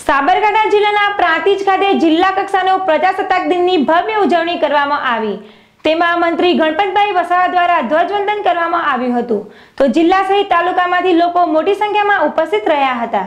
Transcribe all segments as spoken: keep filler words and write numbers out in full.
સાબરકાંઠા જિલ્લાના પ્રાંતિજ ખાતે જિલ્લા કક્ષાનો પ્રજાસત્તાક દિનની ભવ્ય ઉજવણી કરવામાં આવી। તેમાં મંત્રી ગણપતભાઈ વસાવા દ્વારા ધ્વજવંદન કરવામાં આવ્યું હતું। તો જિલ્લા સહિત તાલુકામાંથી લોકો મોટી સંખ્યામાં ઉપસ્થિત રહ્યા હતા।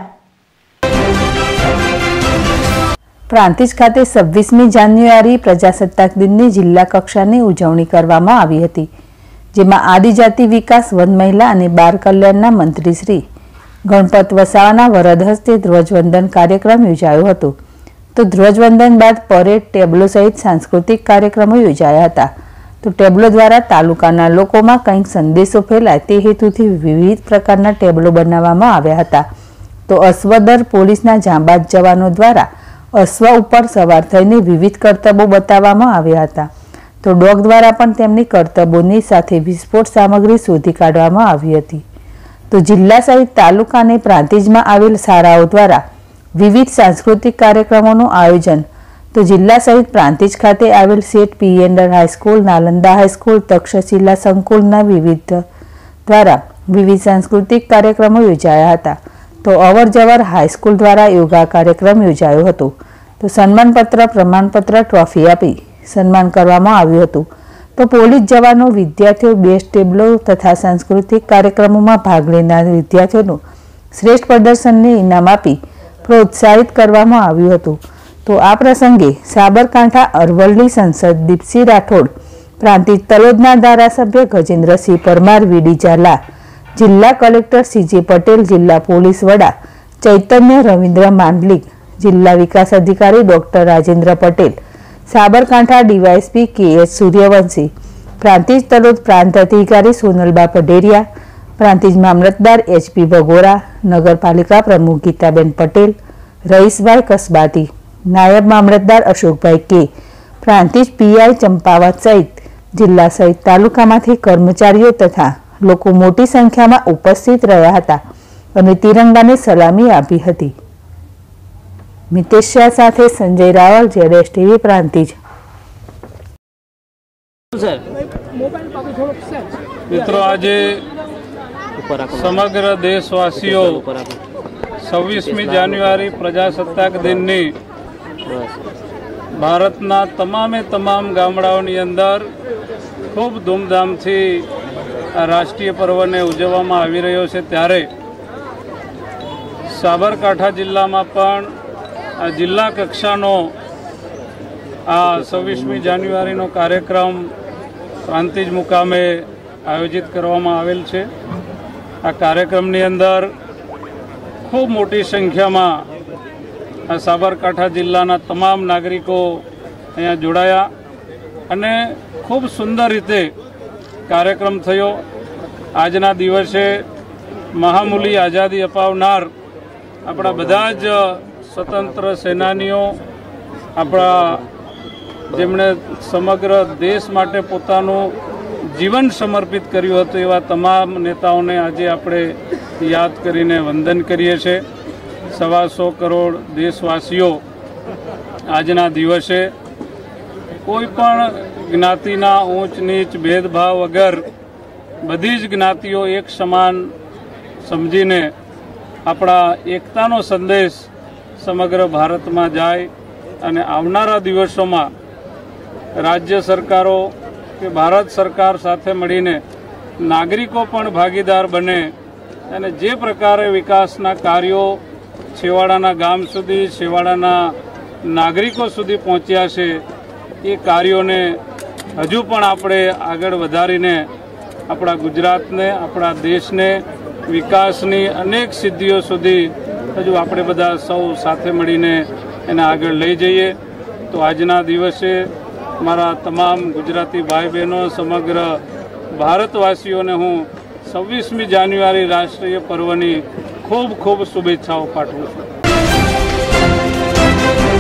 પ્રાંતિજ ખાતે છવ્વીસમી જાન્યુઆરી પ્રજાસત્તાક દિનની જિલ્લા કક્ષાની ઉજવણી કરવામાં આવી હતી, જેમાં આદિજાતિ વિકાસ, વન મહિલા અને બાળ કલ્યાણના મંત્રી શ્રી ગણપત વસાવાના વરદ હસ્તે ધ્વજવંદન કાર્યક્રમ યોજાયો હતો। તો ધ્વજવંદન બાદ પરેડ, ટેબ્લો સહિત સાંસ્કૃતિક કાર્યક્રમો યોજાયા હતા। તો ટેબ્લો દ્વારા તાલુકાના લોકોમાં કંઈક સંદેશો ફેલાય તે હેતુથી વિવિધ પ્રકારના ટેબ્લો બનાવવામાં આવ્યા હતા। તો અશ્વદર પોલીસના જાંબાજ જવાનો દ્વારા અશ્વ ઉપર સવાર થઈને વિવિધ કરતબો બતાવવામાં આવ્યા હતા। તો ડોગ દ્વારા પણ તેમની કરતબોની સાથે વિસ્ફોટ સામગ્રી શોધી કાઢવામાં આવી હતી। તો જિલ્લા સહિત તાલુકા અને પ્રાંતિજમાં આવેલ શાળાઓ દ્વારા વિવિધ સાંસ્કૃતિક કાર્યક્રમોનું આયોજન। તો જિલ્લા સહિત પ્રાંતિજ ખાતે આવેલ સેઠ પિયેન્ડર હાઈસ્કૂલ, નાલંદા હાઈસ્કૂલ, તક્ષશિલા સંકુલના વિવિધ દ્વારા વિવિધ સાંસ્કૃતિક કાર્યક્રમો યોજાયા હતા। તો અવર જવર હાઈસ્કૂલ દ્વારા યોગા કાર્યક્રમ યોજાયો હતો। તો સન્માનપત્ર, પ્રમાણપત્ર, ટ્રોફી આપી સન્માન કરવામાં આવ્યું હતું। તો પોલીસ જવાનો, વિદ્યાર્થીઓ બેસ્ટ ટેબ્લો તથા સાંસ્કૃતિક કાર્યક્રમોમાં ભાગ લેનાર વિદ્યાર્થીઓનું શ્રેષ્ઠ પ્રદર્શનને ઇનામ આપી પ્રોત્સાહિત કરવામાં આવ્યું હતું। તો આ પ્રસંગે સાબરકાંઠા અરવલ્લી સંસદ દીપસિંહ રાઠોડ, પ્રાંતિજ તલોદના ધારાસભ્ય ગજેન્દ્રસિંહ પરમાર, વીડી ઝાલા, જિલ્લા કલેક્ટર સીજે પટેલ, જિલ્લા પોલીસ વડા ચૈતન્ય રવિન્દ્ર માંડલિક, જિલ્લા વિકાસ અધિકારી doctor Rajendra Patel, Sabarkantha DYSP K H Suryavanshi, Prantij Talod પ્રાંત અધિકારી સોનલબા પઢેરિયા, પ્રાંતિજ મામલતદાર એચપી ભગોરા, નગરપાલિકા પ્રમુખ ગીતાબેન પટેલ, રઈસભાઈ કસબાતી, નાયબ મામલતદાર અશોકભાઈ કે, પ્રાંતિજ પીઆઈ ચંપાવત સહિત જિલ્લા સહિત તાલુકામાંથી કર્મચારીઓ તથા લોકો મોટી સંખ્યામાં ઉપસ્થિત રહ્યા હતા અને તિરંગાને સલામી આપી હતી। મિતેશ શાહ સાથે સંજય રાવલ, જેડેશ ટીવી, પ્રાંતિજ। મિત્રો, આજે સમગ્ર દેશવાસીઓ છવ્વીસમી જાન્યુઆરી પ્રજાસત્તાક દિનની ભારતના તમામે તમામ ગામડાઓની અંદર ખૂબ ધૂમધામથી આ રાષ્ટ્રીય પર્વને ઉજવવામાં આવી રહ્યો છે, ત્યારે સાબરકાંઠા જિલ્લામાં પણ આ જિલ્લા કક્ષાનો આ છવ્વીસમી જાન્યુઆરીનો કાર્યક્રમ પ્રાંતિજ મુકામે આયોજિત કરવામાં આવેલ છે। આ કાર્યક્રમની અંદર ખૂબ મોટી સંખ્યામાં આ સાબરકાંઠા જિલ્લાના તમામ નાગરિકો અહીંયા જોડાયા અને ખૂબ સુંદર રીતે કાર્યક્રમ થયો। આજના દિવસે મહામૂલી આઝાદી અપાવનાર આપણા બધા જ સ્વતંત્ર સેનાનીઓ, આપણા જેમણે સમગ્ર દેશ માટે પોતાનું જીવન સમર્પિત કર્યું હતું એવા તમામ નેતાઓને આજે આપણે યાદ કરીને વંદન કરીએ છીએ। સવા સો કરોડ દેશવાસીઓ આજના દિવસે કોઈ પણ જ્ઞાતિના ઊંચ નીચ ભેદભાવ વગર બધી જ જ્ઞાતિઓ એક સમાન સમજીને આપણા એકતાનો સંદેશ સમગ્ર ભારતમાં જાય અને આવનારા દિવસોમાં રાજ્ય સરકારો કે ભારત સરકાર સાથે મળીને નાગરિકો પણ ભાગીદાર બને અને જે પ્રકારે વિકાસના કાર્યો છેવાડાના ગામ સુધી, છેવાડાના નાગરિકો સુધી પહોંચ્યા છે, એ કાર્યોને હજુ પણ આપણે આગળ વધારીને આપણા ગુજરાતને, આપણા દેશને વિકાસની અનેક સિદ્ધિઓ સુધી હજુ આપણે બધા સૌ સાથે મળીને એને આગળ લઈ જઈએ। તો આજના દિવસે મારા તમામ ગુજરાતી ભાઈ બહેનો, સમગ્ર ભારતવાસીઓને હું છવ્વીસમી જાન્યુઆરી રાષ્ટ્રીય પર્વની ખૂબ ખૂબ શુભેચ્છાઓ પાઠવું છું।